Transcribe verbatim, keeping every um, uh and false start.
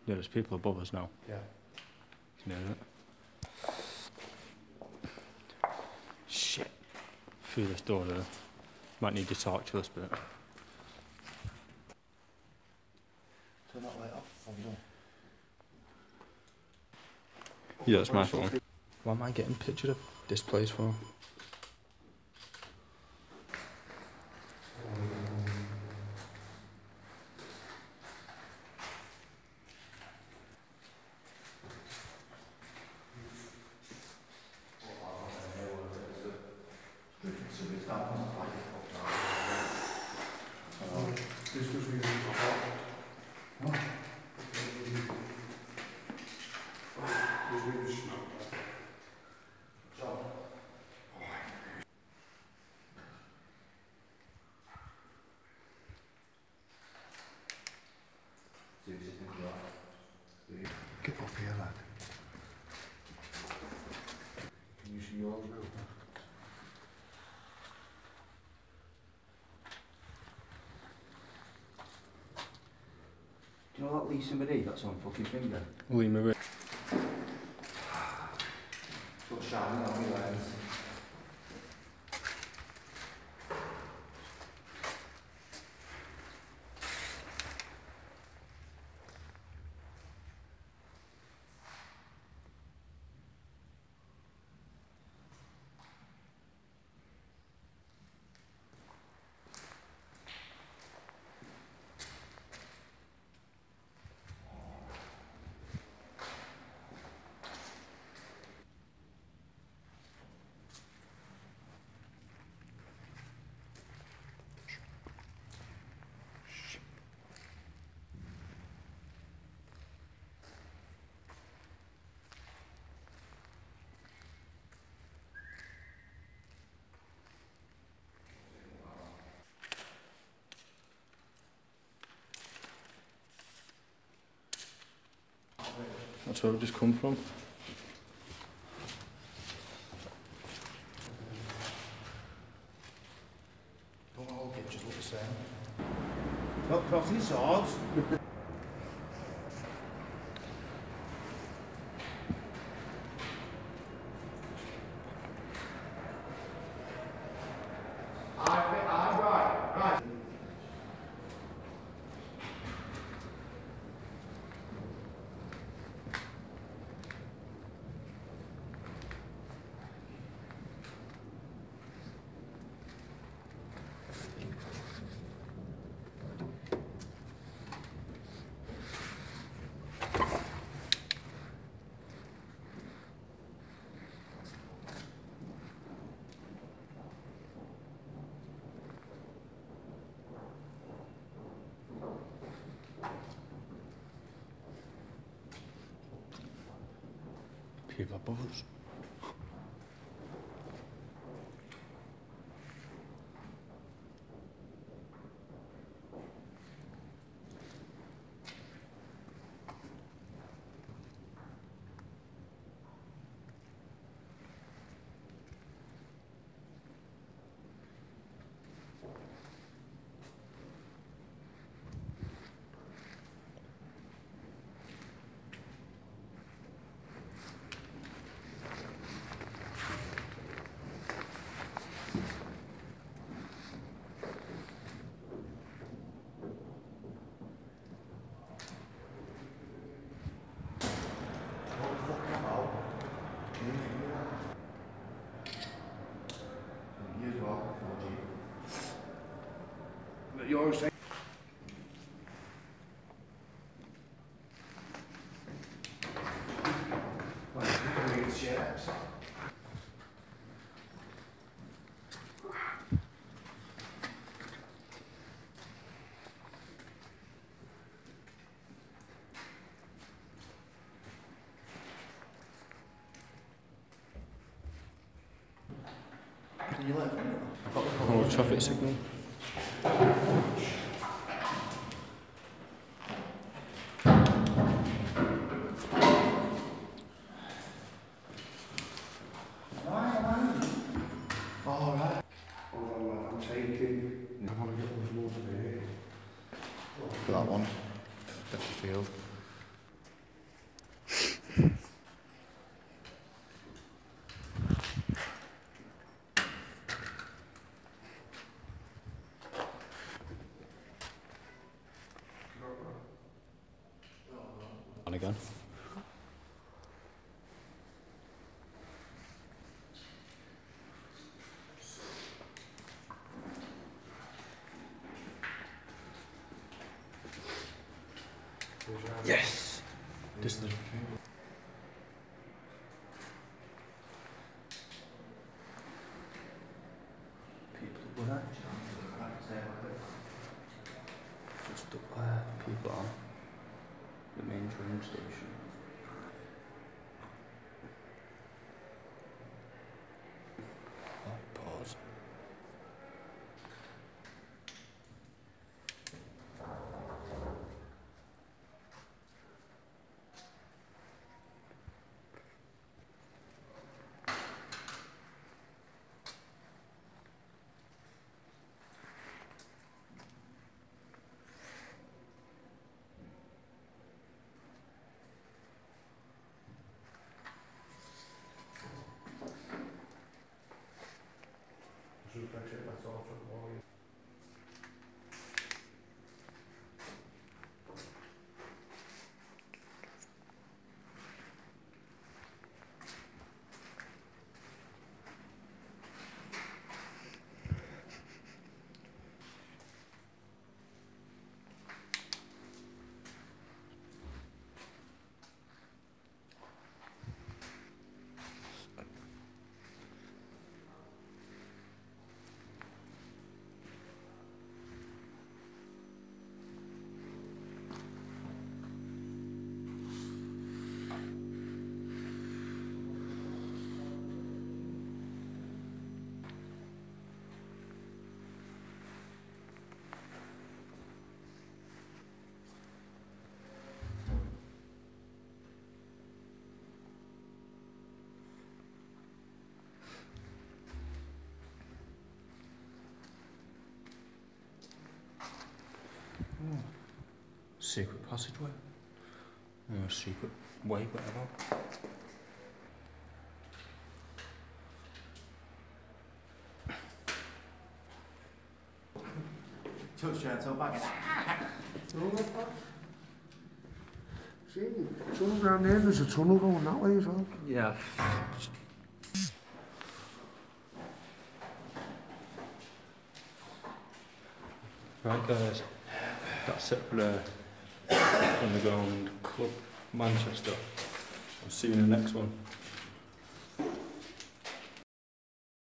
Yeah, there's people above us now. Yeah. Can you hear it? Shit. Through this door there. Might need to torch this bit. Turn that light off. Oh, no. Yeah, it's my phone. Why am I getting pictured of this place for? Get up here, lad. Can you see yours now? Do you know that Lisa Marie that's on fucking finger? Lee Marie. It's got shining on my lens. That's where we've just come from. Don't all get just look the same. Not crossing swords. People above us. Yours. Well, it's shapes. Can you let me? Oh, traffic signal. Alright. Oh, I'm taking. I want to get one more today. For that one. Chesterfield. one again. Yes! Just the... People were just up where people are. The main train station. Oh, pause. Oh. Secret passageway. Or secret way, whatever. Touchdown, so back. See, tunnel down there, there's a tunnel going that way as well. Yeah. Right guys, that's it for the Underground Club Manchester. I'll see you in the next one.